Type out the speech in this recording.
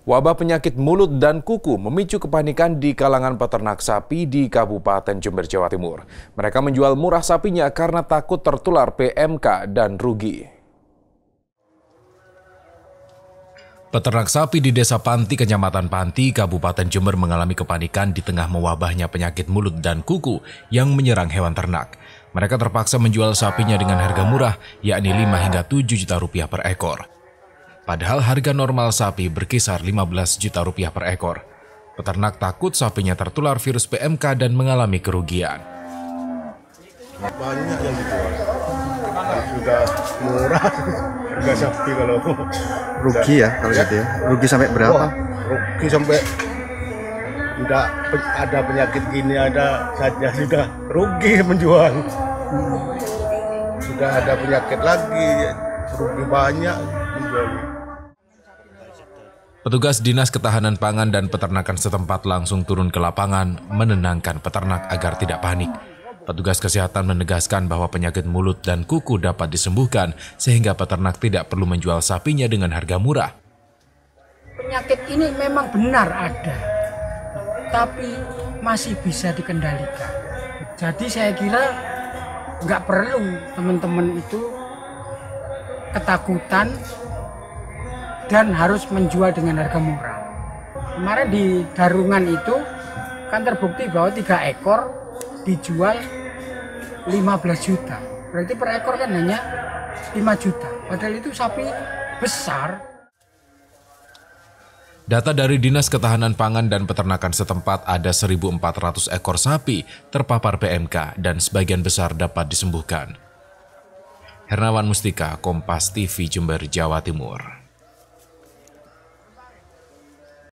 Wabah penyakit mulut dan kuku memicu kepanikan di kalangan peternak sapi di Kabupaten Jember, Jawa Timur. Mereka menjual murah sapinya karena takut tertular PMK dan rugi. Peternak sapi di Desa Panti, Kecamatan Panti, Kabupaten Jember mengalami kepanikan di tengah mewabahnya penyakit mulut dan kuku yang menyerang hewan ternak. Mereka terpaksa menjual sapinya dengan harga murah, yakni 5 hingga 7 juta rupiah per ekor. Padahal harga normal sapi berkisar 15 juta rupiah per ekor. Peternak takut sapinya tertular virus PMK dan mengalami kerugian. Banyak yang dijual. Sudah murah harga sapi kalau rugi ya kalau gitu ya. Rugi sampai berapa? Wah, rugi sampai tidak ada penyakit gini ada saja sudah rugi menjual. Sudah ada penyakit lagi rugi banyak menjual. Petugas Dinas Ketahanan Pangan dan Peternakan setempat langsung turun ke lapangan menenangkan peternak agar tidak panik. Petugas kesehatan menegaskan bahwa penyakit mulut dan kuku dapat disembuhkan sehingga peternak tidak perlu menjual sapinya dengan harga murah. Penyakit ini memang benar ada, tapi masih bisa dikendalikan. Jadi saya kira nggak perlu teman-teman itu ketakutan dan harus menjual dengan harga murah. Kemarin di Darungan itu kan terbukti bahwa 3 ekor dijual 15 juta. Berarti per ekor kan hanya 5 juta. Padahal itu sapi besar. Data dari Dinas Ketahanan Pangan dan Peternakan setempat ada 1.400 ekor sapi terpapar PMK dan sebagian besar dapat disembuhkan. Hernawan Mustika, Kompas TV, Jember, Jawa Timur.